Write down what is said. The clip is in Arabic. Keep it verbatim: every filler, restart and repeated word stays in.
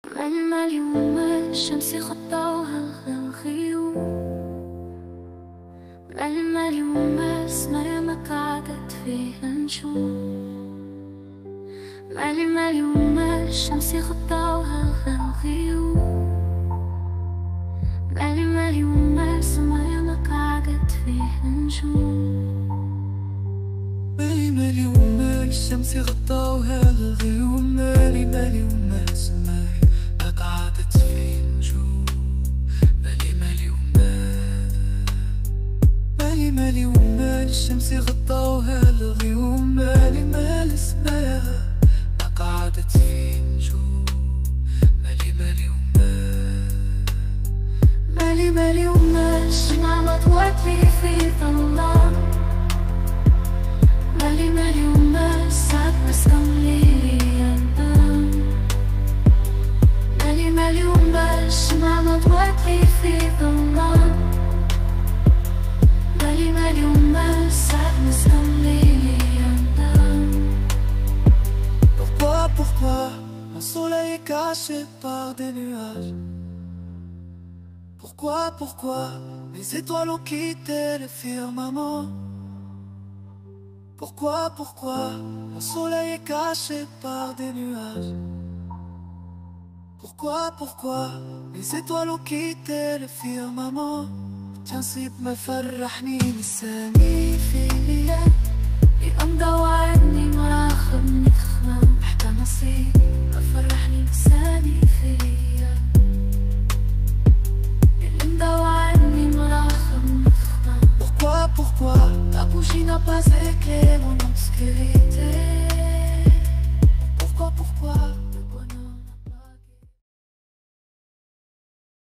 ململ يوم الشمس خطوها الغيوم، ململ يوم السما ما قعدت فيه نجوم، ململ يوم الشمس خطوها الغيوم، ململ يوم السما ما قعدت فيه نجوم. مالي مالي يوم الشمس غطاوها الغيوم، مالي مالي يوم السماء قعدت في نجوم، مالي مالي يوم مالي مالي يوم الشمس غطاوها الغيوم، مالي مالي السماء قعدت في نجوم، مالي مالي يوم مالي مالي يوم الشمعة ما ضوت لي في ظلام، مالي مالي يوم السعد مسكن لي ينام، مالي مالي يوم الشمعة ما ضوت لي في ظلام، مالي مالي يوم السعد مسكن لي ينام. Pourquoi, pourquoi mon soleil est caché par des nuages? Pourquoi, pourquoi les étoiles ont quitté le firmament? Pourquoi, pourquoi mon soleil est caché par des nuages? Pourquoi, pourquoi les étoiles ont quitté le firmament? تنسيب ما فرحني لساني في ليلة يقمضى وعدني ما خدني تخمام، حتى نصيب ما فرحني لساني